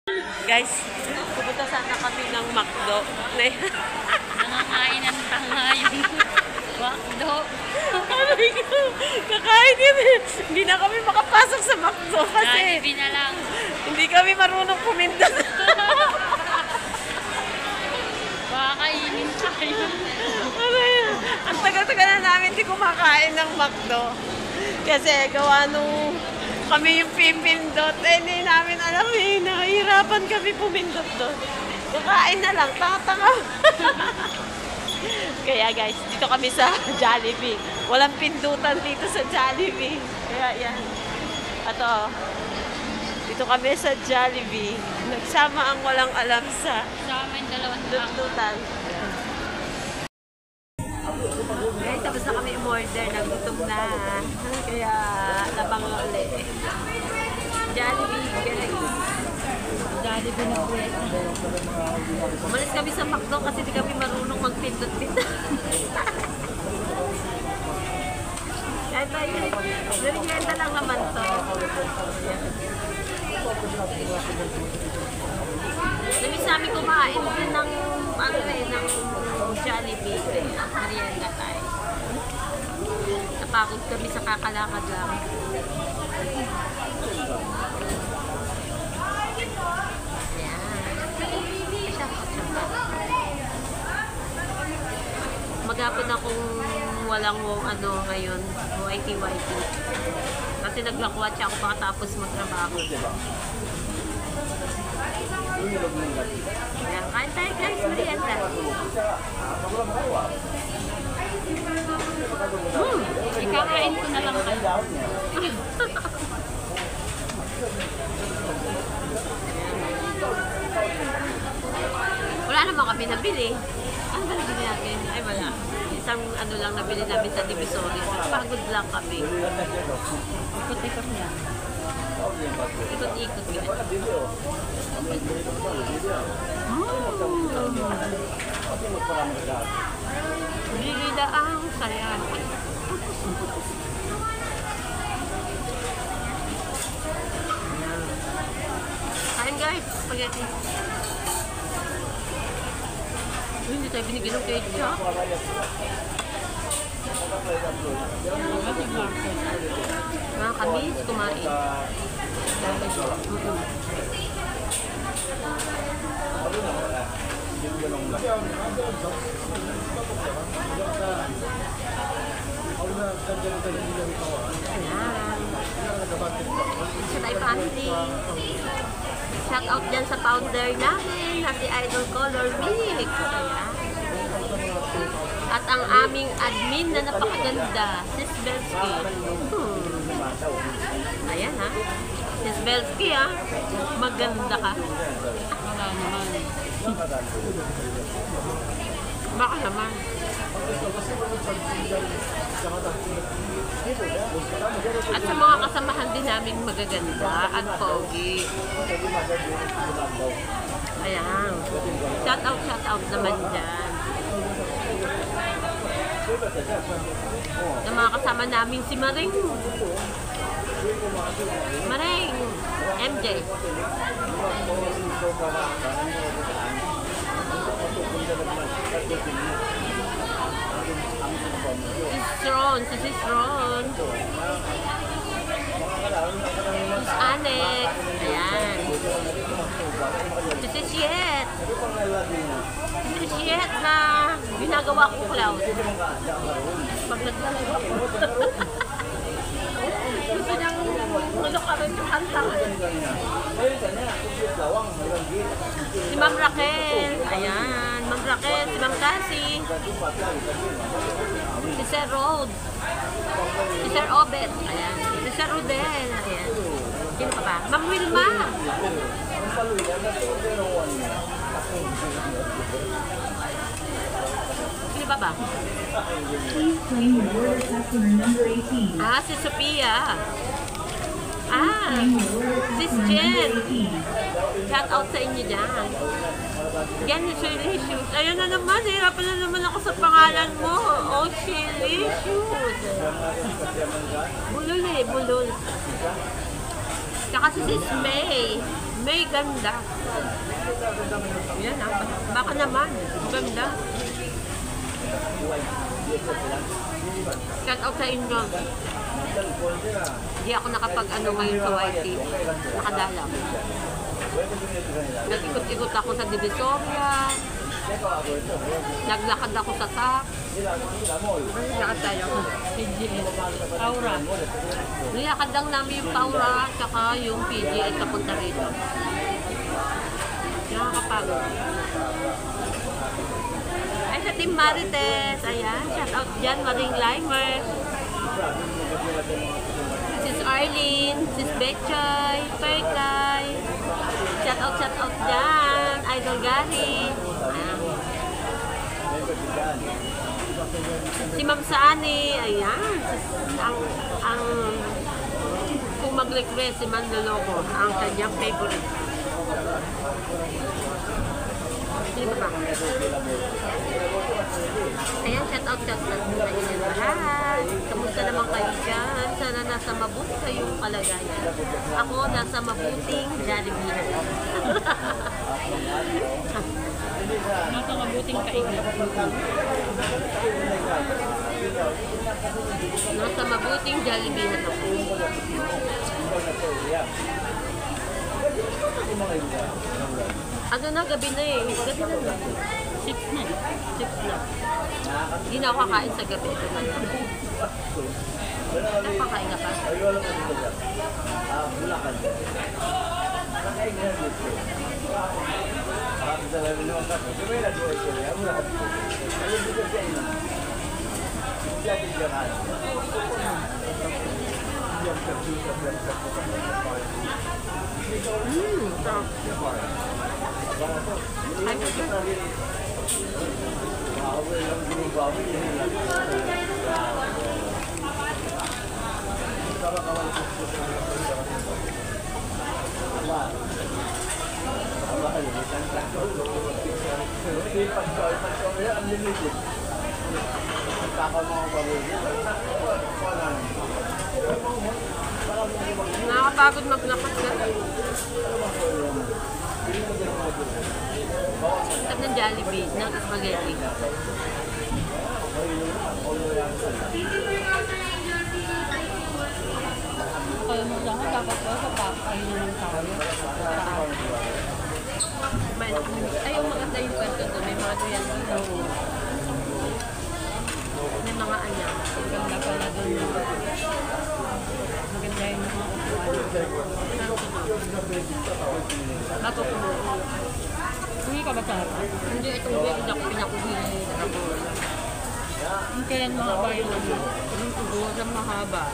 Guys, pupunta sana kami ng McDo. Nangangain ng tanga yung McDo. Kakain kami. Hindi na kami makapasok sa McDo kasi Jollibee na lang. hindi kami marunong pumindot. Baka kainin tayo. Ano yun? Ang tagal-tagal na namin hindi kumakain ng McDo. Kasi gawa nung kami yung pipindot, hindi namin alam nahihirapan kami pumindot doon. Kakain na lang, tanga-tanga. Kaya guys, dito kami sa Jollibee. Walang pindutan dito sa Jollibee. Kaya yan. Ato, dito kami sa Jollibee. Nagsama ang walang alam sa Sa amin dalawang pindutan. Guys, tapos na kami umorder. Nagutom na. Kaya labang ulit. Jollibee, guys. Jollibee na po. Umalis kami sa McDo kasi di kami marunong magpindot-pindot. Kahit tayo, narinyenda lang naman to. Nabis namin kumain din ng, ng Jollibee. Merienda tayo. Napagod kami sa kakalakad lang. Maghapon akong walang ano ngayon, YT-YT. Kasi naglakwat siya ako pagkatapos magtrabaho. Ayan, kain tayo guys, merienda. Ikakain ko na lang kayo. Wala naman kami nabili. Ano ba nabili natin? Ay wala. Isang ano lang nabili namin sa Divisoria. Pagod lang kami. Ikot-ikot na. Ikot-ikot kami. Bigida ang saya. Kain guys, spaghetti. Hindi tayo binigyan ng ketchup. Mga kamis, kumain. Siya tayo family. Shout out dyan sa founder namin na si Idol Color Mix. At ang aming admin na napakaganda, Sis Belsky. Ayan ha. Sis Belsky ha. Maganda ka. Wala naman. Baka naman. At sa mga kasamahan din namin magaganda at pogi. Ayan. Shout out naman dyan. Sa mga kasama namin si Maring. Maring. MJ. Si Sis Ron. Sis Anex. Ayan. Si Sis Yet. Si Sis Yet na ginagawa ko cloud. Pag naglalawa ko. Gusto niyang malukarin yung kanta. Si Ma'am Raquel. Ayan. Ma'am Raquel. Si Ma'am Cassie. Si Sir Rod. Si Sir Obet. Ayan. Si Sir Rodel. Ayan. Sino pa ba? Ma'am Wilma. Sino pa ba? Please claim your order customer number 18. Si Sophia. Claim your order Sis customer Jen. number 18. Shout out sa inyo dyan. Yan yung Shelicious. Ayun na naman, hirapan na naman ako sa pangalan mo. Oh, Shelicious. Bulol bulol. Tsaka si Sis May. May ganda. Yan ah. Baka naman. Ganda. Shout out sa inyo. Hindi ako nakapag ano ngayon sa YT. Nakadalang. Nag-ikot-ikot ako sa Divisoria. Naglakad ako sa TAP. Lakad tayo. PGS. Aura. Nilakad lang namin yung Paura tsaka yung PGS kapunta rito. Nakakapagod. Ay, sa Team Marites. Ayan, shout out dyan, Maring Limer. Sis Arlene, Sis Betchoy, Perkay. Shout out dyan. Idol Gary. Ayan. Si Ma'am Sani, ayan. Ang kung mag-request si Manloloko, ang kanyang favorite. Sino ba? Ayan, shout out sa inyo lahat. Kamusta naman kayo dyan? Sana nasa mabuti kayong kalagayan. Ako nasa mabuting Jollibee. Nasa mabuting kaigit. Nasa mabuting Jollibee ako. Ano na, gabi na eh. Gabi na ba? 6 na. 6 na. Hindi na ako kakain sa gabi. Ito na lang. Napakain ka pa? Sarap. Ay, nakakapagod maglakad ka. Sarap ng Jollibee, ng spaghetti. Kaya mo lang, dapat ko sa papakainin ng tao. Ay, yung maganda yung kwento doon. May mga doyan dito. May mga anya. Maganda pala doon. Maganda yung mga upuan. Bago kumuha. Uwi ka ba sa harap? Hindi, itong week ako pinakuhili. Kailan mga ba yung ano? Yung tugo na mahaba.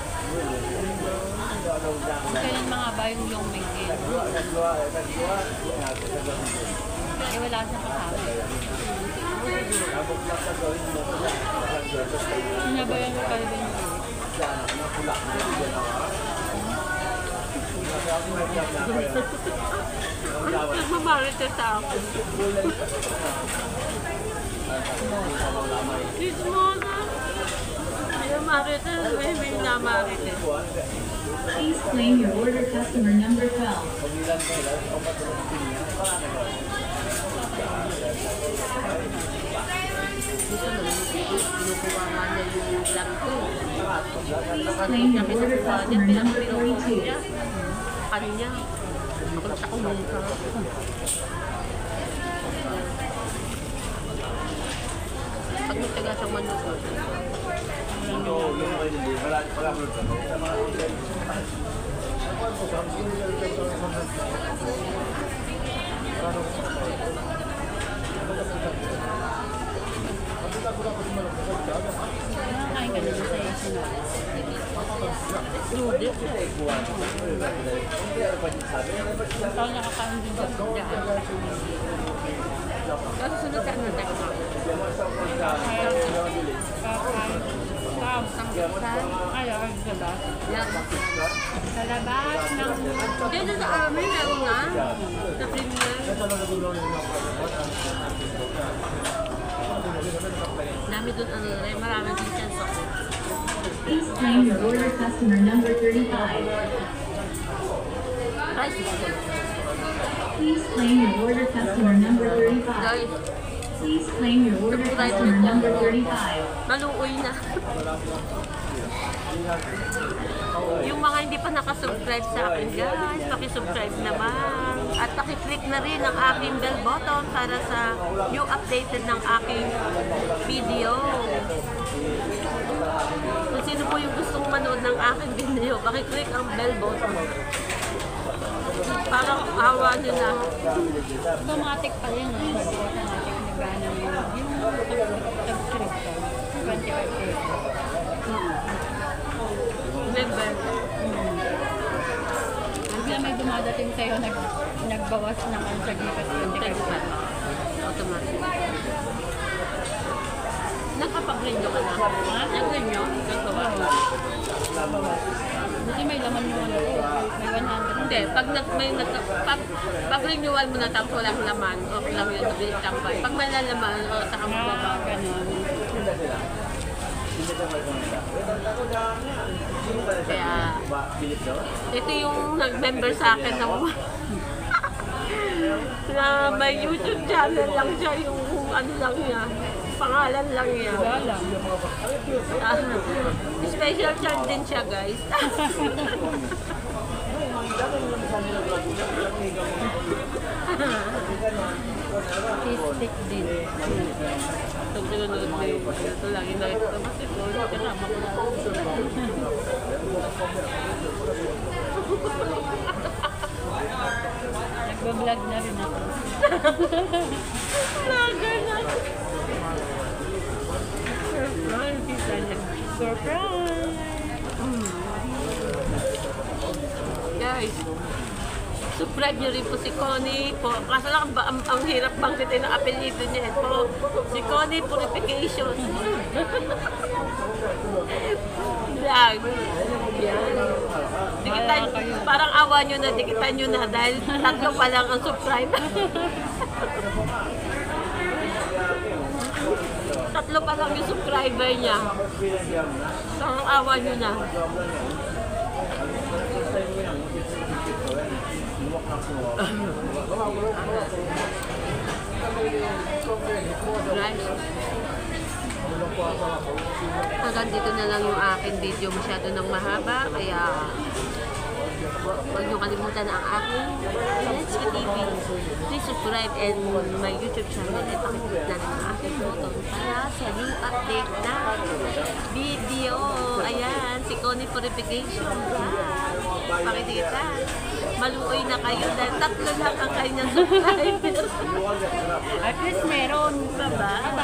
Kailan mga ba yung yung mingin? Eh, wala sa kasama. Sinabayan ko kayo ba yung Nagmamarites sa ako. Chismosa. Nagmamarites. May namarites. Please claim your order customer number 12. Gusto mo, kinukuha nga niya yung vlog ko. Please claim your order customer number 42. Kanya. Ako sa kumungka. Pag nagtaga siyang manusot. Nakakain ka na sa Esinor. Lude. Ikaw nakakain din sa dyan. Kasi sunod ka na tayo. Ayaw, sa labas. Sa labas ng... Dito sa amin, meron nga. Sa premier. Dami doon ano rin. Maraming din chance ako. Please claim your order customer number 35. Rice is good. Please claim your order customer number 35. Guys, Please claim your order customer number 35. maluoy na. Yung mga hindi pa nakasubscribe sa akin, guys, pakisubscribe naman. At pakiclick na rin ang aking bell button para sa new updated ng aking video. Kung sino po yung gustong manood ng aking video, pakiclick ang bell button. Parang awa nyo na. Automatic pa rin, no? Automatic na gana mo yung subscription. 25 pesos. Member. Bigla may dumadating sa'yo, nagbawas ng ano sa Gcash 25 pesos. Automatic. Nakapag-renew ka na? Ha? Nag-renew? Nagbawas. Buti may laman yung ano ko. May 100. Hindi, pag renewal mo na tapos walang laman, okay lang yun, nabilis kang pa. Pag may lalaman, saka mo baba. Ganun. Kaya, ito yung nag-member sa akin ng na may YouTube channel lang siya, yung ano lang niya, pangalan lang niya. Wala lang. Special charge din siya, guys. Stick din. Itong pinanood mo yung ito lang, inayos ko kasi ito, kasama ko na. Nagbablog na rin ako. Vlogger na. Surprise, kita niya. Surprise! Guys, subscribe niyo rin po si Connie po. Kaso lang ang hirap banggitin ang apelyido niya po. Si Connie Purification. Vlog. Yan. Dikitan, parang awa nyo na, dikitan nyo na dahil 3 pa lang ang subscribe. 3 pa lang yung subscriber niya. Parang awa nyo na. Guys, hanggang dito na lang yung aking video, masyado nang mahaba, kaya huwag nyo kalimutan ang aking Let's Go TV. Please subscribe and my YouTube channel at pakiclick na rin ang aking button para sa new update na video. Ayan, si Connie Purification. Pakikita. Maluoy na kayo dahil 3 lang ang kanyang subscribers. At least meron. Bye-bye.